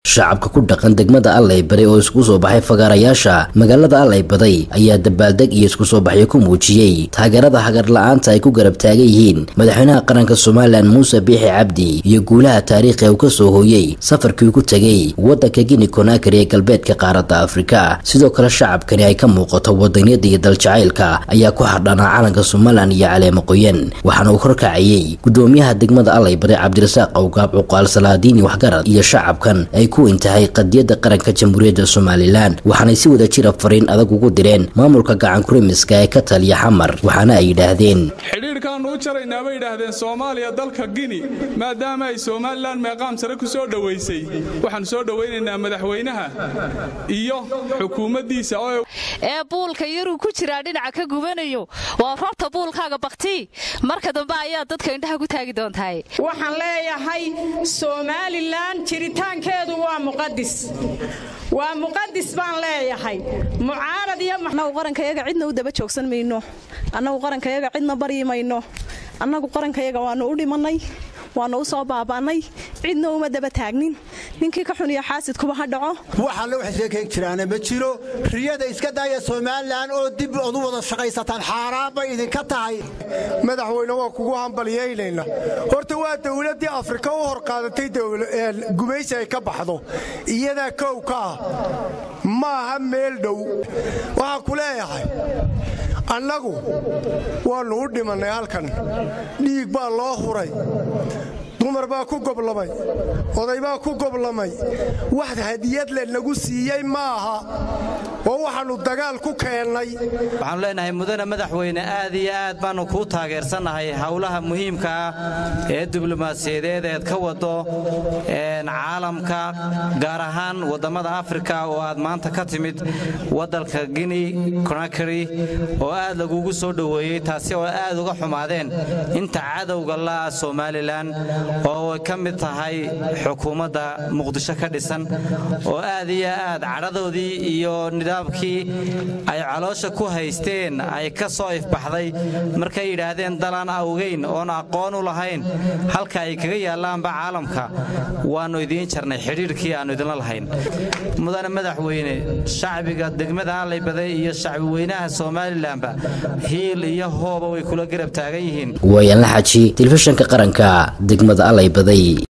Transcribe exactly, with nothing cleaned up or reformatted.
shacabka ku dhaqan degmada Alley Baday oo isku soo baxay fagaarayaasha magaalada Alley Baday ayaa dabaaldeg iyo isku soo baxyo ku muujiyay taageerada hagar la'aanta ay ku garab taagan yihiin madaxweynaha qaranka Soomaaliland Muuse Biixi Cabdi iyo guulaha taariikhiga uu ka soo hooyay safarkii ku tagay wadanka Guinea Conakry ee galbeedka qaaradda Afrika sidoo kale shacabkani ay ka muuqato wadaniyada iyo daljacaylka ayaa ku xardhanaa calanka Soomaaliland iyo caleemo qoyan waxaana uu horkacayay gudoomiyaha degmada Alley Baday Cabdirasaaq Awgaab Cuqaal Salaadiin waxgarad iyo shacabkan ay ku intahay qadiyada qaranka Jamhuuriyadda Soomaaliland waxaana si wada jir fariin adag ugu direen maamulka gacan kurimiska ee ka taliya xamar waxaana ay yiraahdeen xiriirkan uu jaraynaa bay yiraahdeen Soomaaliya dalka Guinea maadaama ay Soomaaliland meeqaam sare ku soo dhaweysay waxaan soo dhaweynaynaa madaxweynaha iyo xukuumaddiisa oo ee buulka yaru ku jira dhinaca ka gubanayo waa rabta buulkaaga baqti marka dambe ayaa dadka indhaha ku taagi doontaa waxaan leeyahay Soomaaliland jiritaankeedu waa muqaddis waa muqaddis baan leeyahay mucaarad iyo maxna qarankayaga cidna u daba joogsan mayno annagu qarankayaga cidna bari mayno annagu qarankayaga waanu u dhimanay waanu u soo baabaanay cidna uma daba taagnin ninkii ka xuniyo xaasid kuba ha dhaco waxa la wax sheekay jiraan ma jiro riyada iska daaya Soomaaliland oo dib u wada shaqaysataan xaraaba idin ka tahay madaxweyne waa kugu hambalyeynayna horta waa dawladda Afrika oo hor qaadatay dawlad gumaysi ay ka baxdo iyada koow ka ma aha meel dhow waxa ku leeyahay annagu waanu u dhimanay halkan dhiig baa loo huray dumar baa ku goblamay oday baa ku goblamay wax hadiyad la nagu siiyay maaha oo waxaanu dagaal ku keenay waxaan leenahay mudane madaxweyne aad iyo aad baanu ku taageersanahay hawlaha muhiimka ah ee diblomaasiyadeed ee ka wado een caalamka gaar ahaan wadamada Afrika oo aad maanta ka timid wadalka Guinea Conakry oo aad lagu soo dhaweeyay taasi oo aad uga xumaadeen inta cadawga la Soomaaliland oo ka mid tahay xukuumadda Muqdisho ka dhisan oo aad iyo aad caradoodii iyo nidaamkii ay caloosha ku haysteen ay ka soo ifbaxday markay yiraahdeen dalaan awgeyn oo aqoon u lahayn halka ay kaga yaalaan ba caalamka waanu idin jarnay xiriirkii aanu idin lahayn mudane madaxweyne shacbiga degmada Alley Baday iyo shacbi weynaha Soomaaliland ba hiil iyo hooba way kula garab taagan yihiin wayan la xaji telefishinka qaranka degmada Alley Baday.